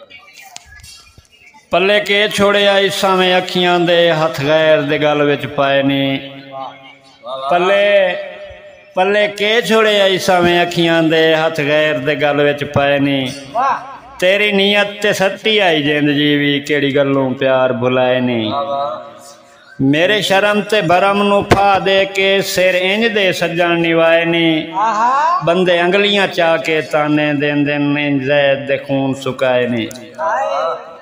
पल्ले के छोड़िया ईसा में अखियां दे हथ गैर दे गल विच पाए ने पल्ले पल्ले के छोड़िया ईसा में अखियां दे हथ गैर दे गल विच पाए ने तेरी नीयत ते सच्ची आई जिंद जीवी केड़ी गल्लों प्यार भुलाए ने मेरे शर्म ते भरम नू फा दे के सिर इंज दे सज्जन निवाए ने बंदे अंगलियां चा के ताने देंदे इंज दे खून सुकाए ने